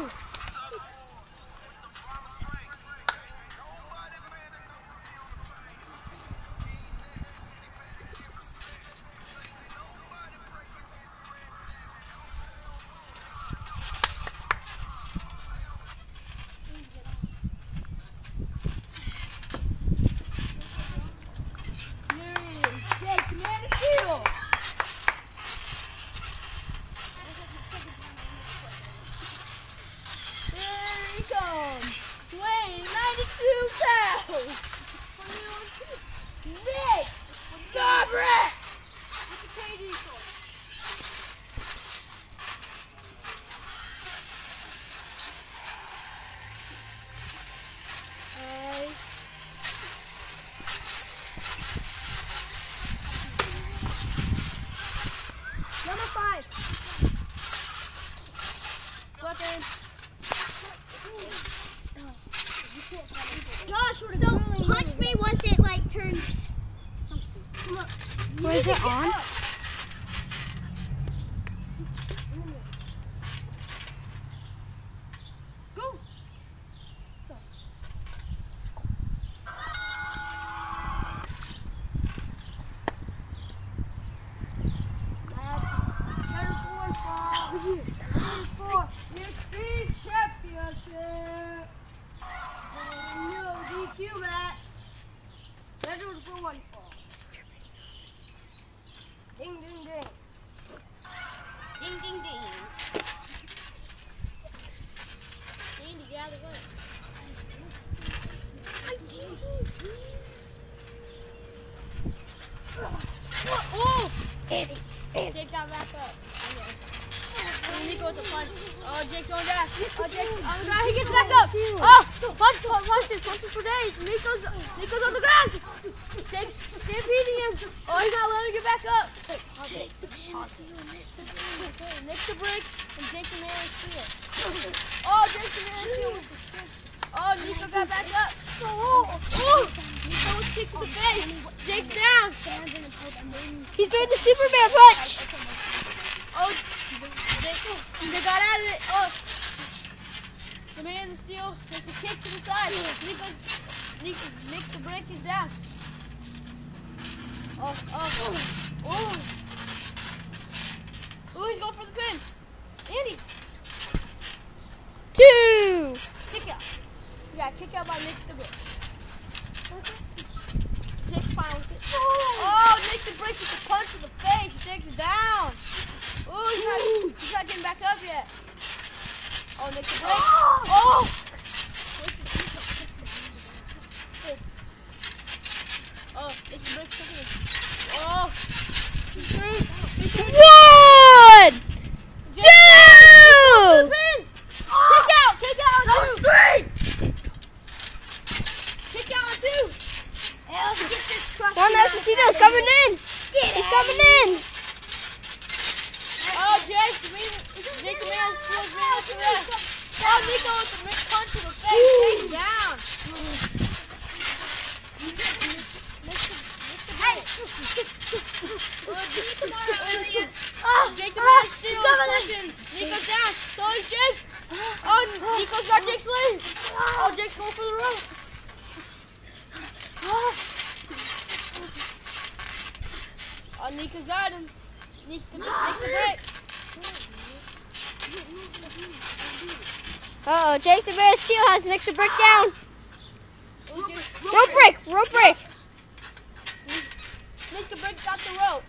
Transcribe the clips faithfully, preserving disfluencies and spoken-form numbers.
So punch me once it like turns. Where is it on? Go. Go. For X P Championship. No D Q match. Scheduled for one fall. Ding ding ding. Ding ding ding. Andy, get out of the way. Oh! Andy, Andy. Jake got back up. Nico with the punch. Oh, Jake's going down. Oh, Jake. Oh, God, he gets back up. Oh, punch, punch, punches, punches for days. Nico's, Nico's on the ground. Jake's stampeding him. Oh, he's not letting him get back up. Wait, oh, Jake. Nick the brick and Jake the man and Steele. Oh, Jake the man and Steele. Oh, Nico got back up. Oh, oh. Nico was kicked in the face. Jake's down. He's doing the Superman punch. Oh. They got out of it. Oh, the man in Steele takes a kick to the side. Nico, Nico, Nick the brick is down. Oh, oh, oh, oh. Oh, he's going for the pin. Andy. Two. Kick out. Yeah, kick out by Nick the brick. Nick's final kick. Oh, Nick the brick with a punch to the face. He takes it down. Oh, he's not, he's not getting back up yet. Oh, Nick the brick. Oh! Oh, Nick the brick's taking it. Oh! He's through. He's through. One! Two! Two! Kick out! Kick out on two! Three! Kick out on two! Hell, get this crushed. Juan Esposito's coming in! He's coming in! Oh, Jake, Jake the man steals me out to rest. Oh, Nico with the mid punch to the face. Jake down. Oh, Jake the man steals punching. Nico's down. So is Jake. Oh, Nico's got Jake's leg. Oh, Jake's going for the rope. Oh, Nico's got him. Nick the, Nick the brick. Uh oh, Jake the Bear Steele has Nick the brick down. Oh, Jake. Rope break, rope break. Nick the brick got the rope.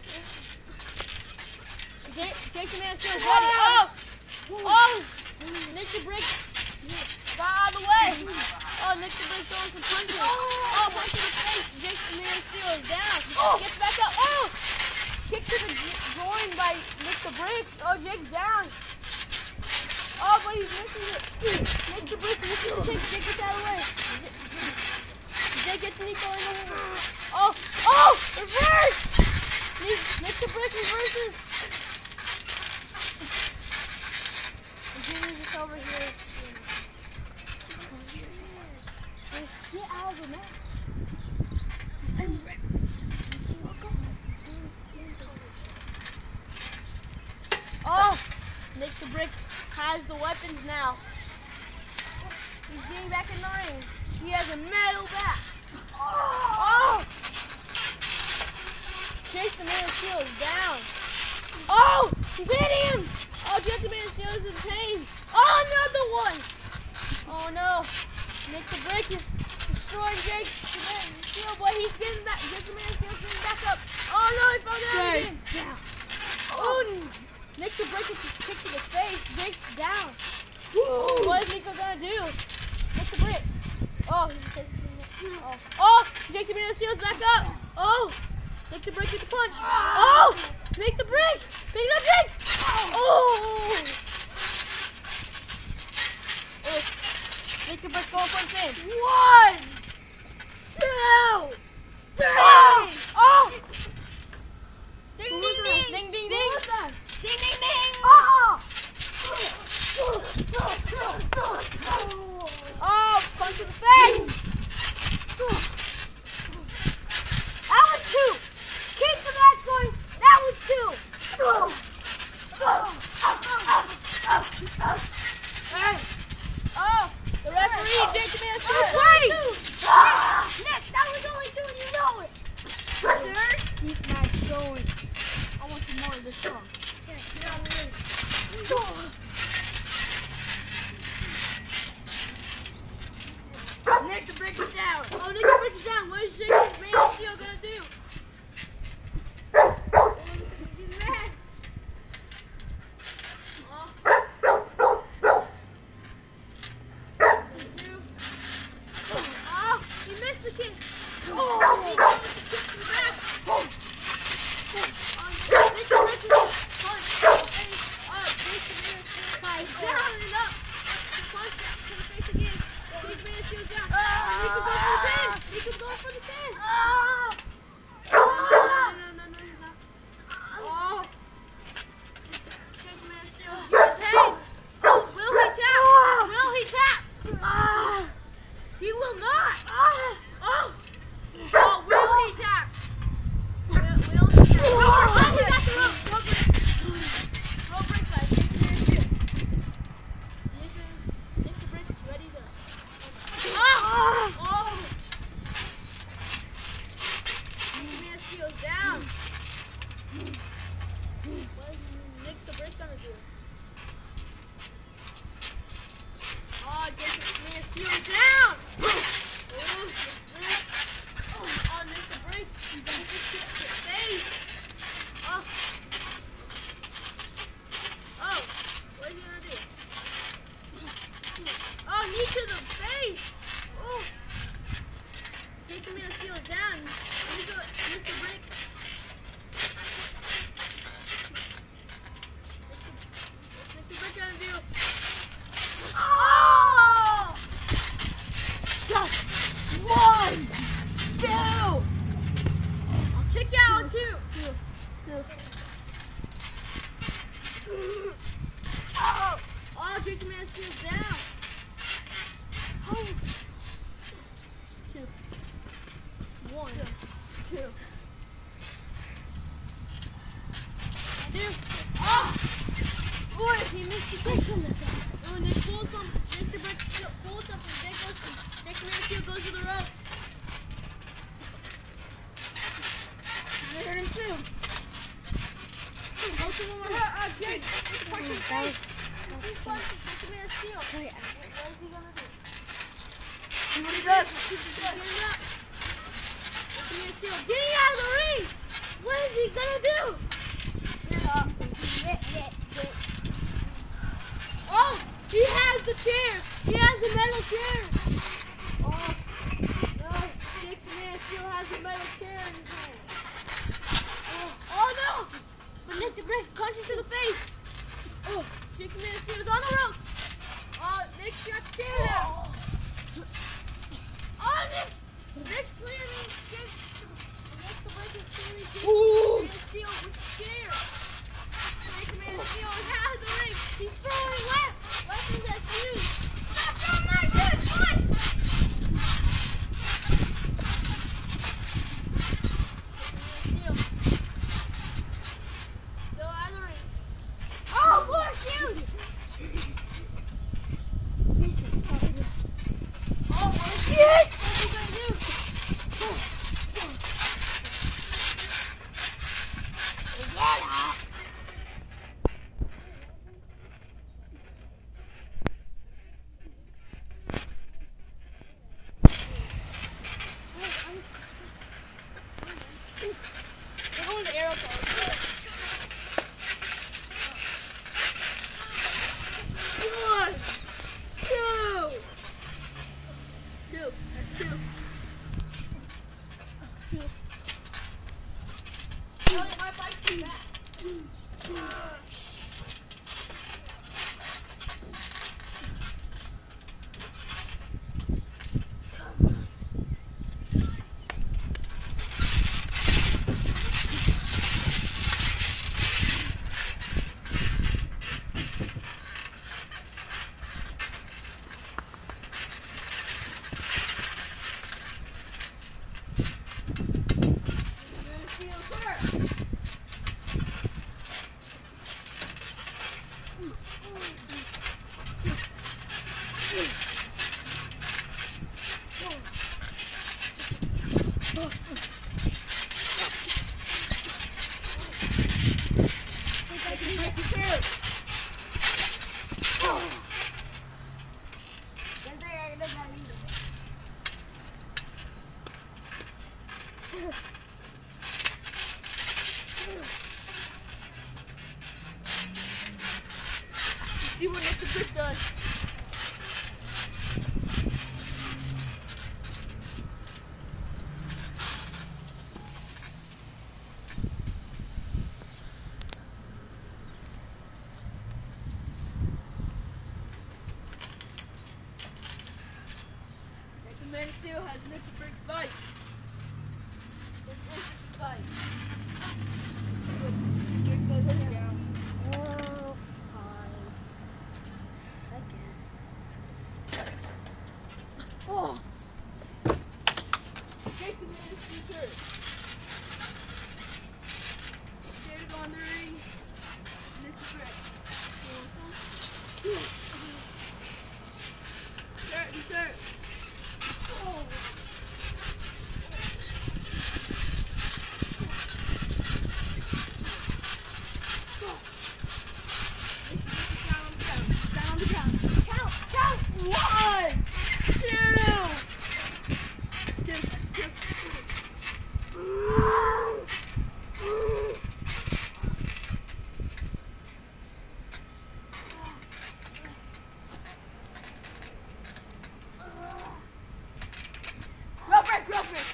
Jake, Jake the man Steele got it. Oh! Oh! Nick the brick got out of the way. Oh, Nick the brick throwing some punches. Oh, punch to the face. Jake the man Steele is down. Gets back up. Oh! Kick to the groin by Nick the brick. Oh, Jake's down. Oh, but he's missing it. Nick the brick missing the kick. Jake gets out of the way. Jake gets Nico in the way. Oh! Oh! Reverse! Nick, Nick the brick reverses. And Jimmy's just over here. Get out of the net. Oh! Nick the brick has the weapons now. He's getting back in the ring. He has a metal bat. Oh! Chase the Man of Steel is down. Oh! He's hitting him! Oh, Chase the Man of Steel is in pain. Oh, another one! Oh no. Nick the Brick is destroying Jake the Man of Steel, but he's getting back. Jake the Man of Steel is getting back up. Oh no, he fell down again. Down. Oh, Nick the Brick is kicked to the face. Jake's down. Whoa. What is Nico gonna do? Nick the Brick. Oh, he's oh. Oh, Jake the Man of Steel is back up. Oh, Nick the Brick with the punch. Oh, Nick the Brick. Pick it up, Jake. Oh. Oh. Nick the Brick going for the pin. One, two, three. Oh. Ding, ding, ding. Ding, ding, ding. Ding, ding, ding. Oh. Oh, punch to the face. That was two. Keep the match going. That was two. Hey. Oh, the referee, Jake the Man of Steel. Wait. Nick, that was only two and you know it. Sir, keep the match going. I want some more of this song. Here, get out of the way. Nick the Brick is down. Oh, Nick the Brick is down. What is Jake the Man of Steel gonna do? Oh, he's mad. Oh. Oh, he missed the kick. Oh, he got the kick to the back. Oh, Nick the Brick is punch. Oh, Jake the Man of Steel is down and up. Punch that to the face again. Jake the Man of Steel down. He could go for the pin. He could go for the pin. Oh. Oh. No, no, no, no, he's not. Oh. Jake the Man of Steel is in pain. Will he tap? Will he tap? Ah. He will not. Ah. Oh. Oh, will he tap? Will, will he tap? Oh, he got the rope. Rope break. Rope break by Jake the Man of Steel. Nick the Brick is ready to... Oh! Oh! Nick the Man of Steel is down. What is Nick the Brick gonna do? Oh, Nick the Man of Steel is down. Oh, Nick the Brick. Oh, Nick the Brick. He's gonna get hit to the face. Oh. Oh, what is he gonna do? Oh, knee to the face. Oh. Jake the Man of Steel is down. Nick the, Nick the Brick. What's Nick the Brick gonna do? Oh! Just one, two. I'll kick you out two. Two, two. Oh, oh, Jake the Man of Steel is down. Oh. Two. One. Two. Two. Two. Oh! Boy, he missed the kick from this side. And when they pull some, Nick the Brick pulls up and Jake goes to, Jake the Man of Steel goes to the rope. I heard him too. Go to one more. Uh, Jake, Jake punch in the face. He's punching Jake the Man of Steel. What is he gonna do? See what he does. He's getting up. Jake the Man of Steel getting out of the ring. What is he gonna do? Get up. Get, get, get. Oh, he has the chair. He has the metal chair. Oh, no. Jake the Man of Steel has the metal chair in his hand. Oh, oh no. But Nick the Brick punches to the face. Oh, Jake the Man of Steel is on the rope. Oh, Nick got the chair down. Oh, Nick. Nick slamming Jake. Nick the Brick is slamming Jake the Man of Steel with the chair. Jake the Man of Steel is out of the ring. He's throwing left. Left is at you. Stop throwing my shit. What? my bike's too fast. See what Mister Brick does. Man of Steel has Mister Brick's bike. It's Mister's bike. Brick goes down. Oh, fine. I guess. Oh! Take the Man of Steel shirt. Steele on the ring. Mister Brick. You want some? Shirt and shirt. Oh! One, two, still, still, still. Real break, real break.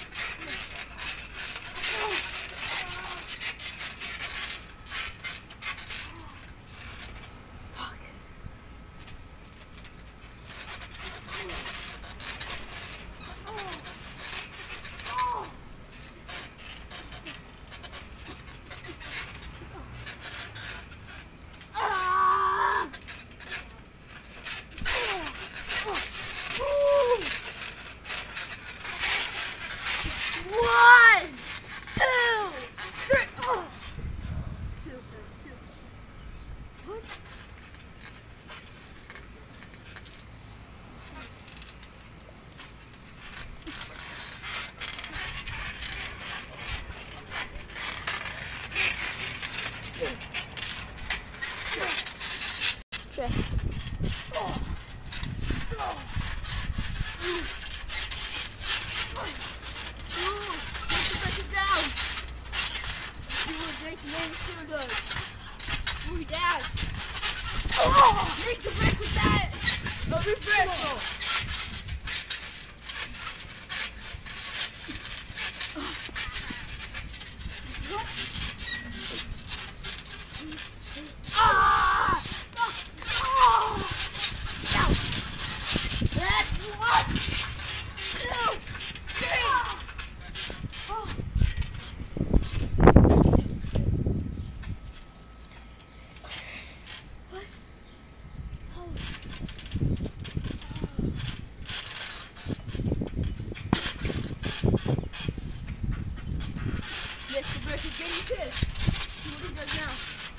One, two, three. Oh. Two, that's two. What? Check. Oh. Oh. Make the Man of Steel does. Move down. Oh! Make the brick with that. Another brick. Ah! Oh! Now. That's one, two, three. Oh. Mister Brick is getting pissed. See what he does now.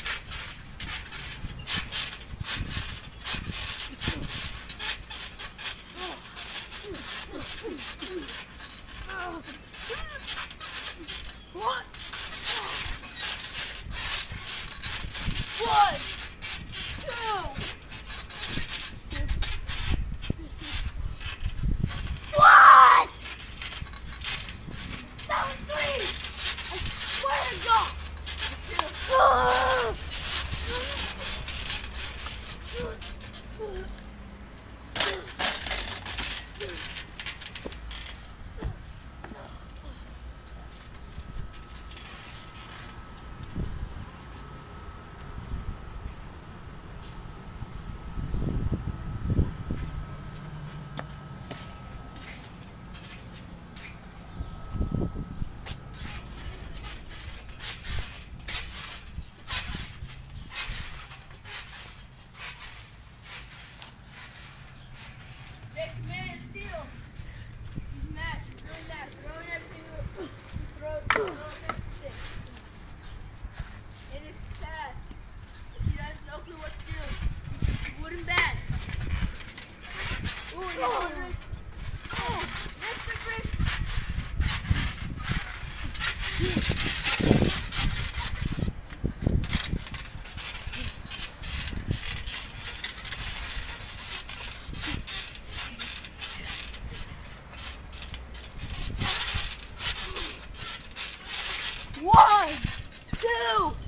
What? One, two. What? That was three. I swear to God. two.